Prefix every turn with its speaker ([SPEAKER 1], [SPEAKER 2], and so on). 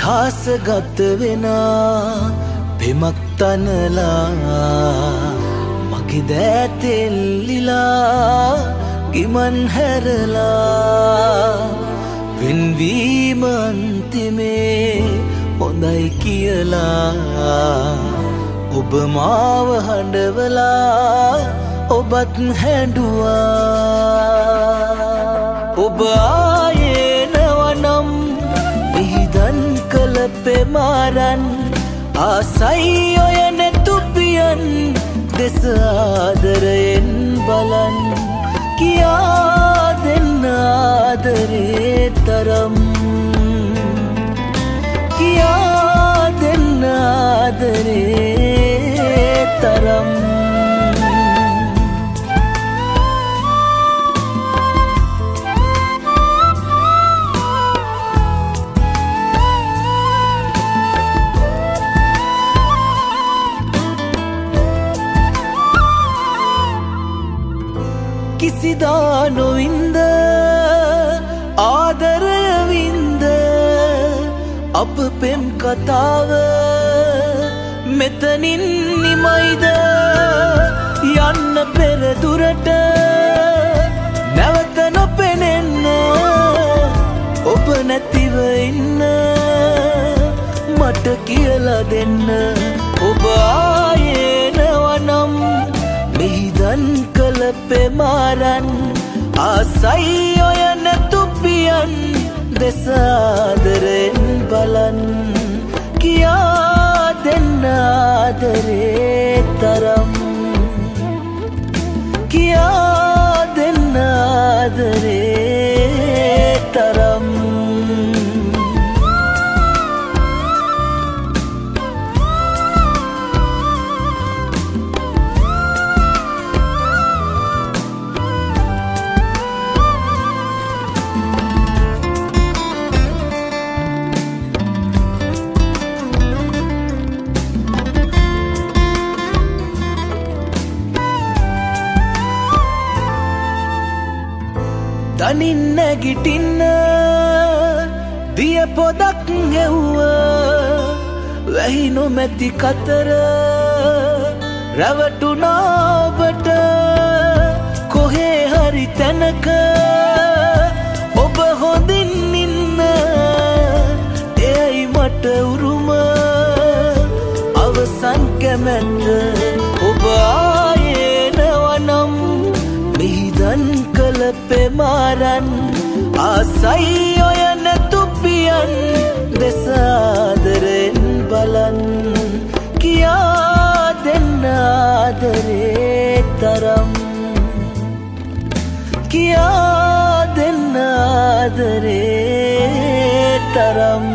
[SPEAKER 1] දාසගත වෙනා පෙමක් තනලා මගේ දෑතෙල්ලිලා ගිමන් හැරලා වෙන්වීම අන්තිමේ හොඳයි කියලා ඔබ මාව හඬවලා ඔබත් හැඬුවා ඔබ ආයේ නවනම් මිහිදන් කළ පෙමාරන් ආසයි ඔය නැතුපියන් දෙස ආදරයෙන් බලන් කියා දෙන්න ආදරේ තරම් කියා දෙන්න ආදරේ තරම් කිසිදා නොවින්ද ආදරය වින්ද අප පෙම් කතාව මෙතනින් නිමයිද යන්න පෙර දුරට නැවත නොපෙනෙන්න ඔබ නැතිව ඉන්න මට කියලා දෙන්න ඔබ ආයේ නවනම් මිහිදන් කළ පෙමාරන් ආසයි ඔය නැතුපියන් දෙස ආදරෙන් බලන් කියා දෙන්න ආදරේ තරම් කියා දෙන්න ආදරේ තරම් තනින් නැගිටින්න දිය පොදක් හෙව්ව වැහි නොමැති කතර රැවටුණා ඔබට කොහේ හරි තැනක ඔබ හොඳින් ඉන්න එයයි මට උරුම අවසන් කැමැත්ත ඔබ ආයේ නවනම් මිහිදන් කළ පෙමාරන් ආසයි ඔය නැතුපියන් දෙස ආදරෙන් බලන් කියා දෙන්න ආදරේ තරම් කියා දෙන්න ආදරේ තරම්